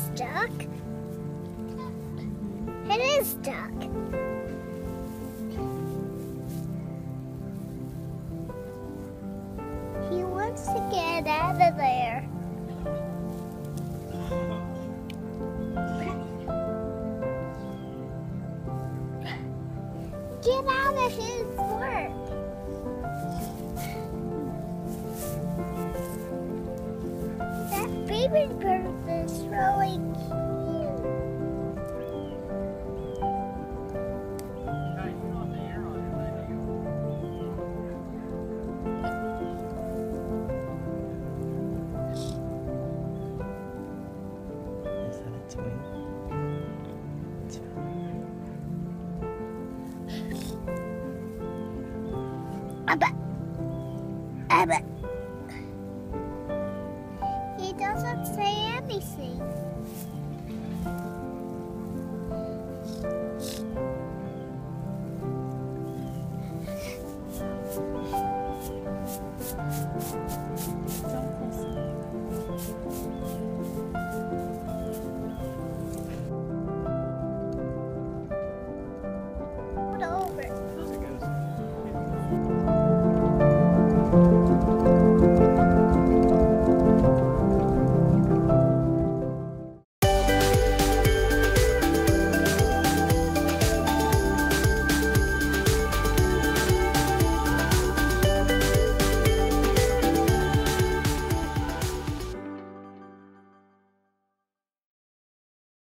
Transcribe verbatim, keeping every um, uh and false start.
stuck. It is stuck. He wants to get out of there. Get out of his work. That baby bird is really cute. Is that its wing? Abba. Abba.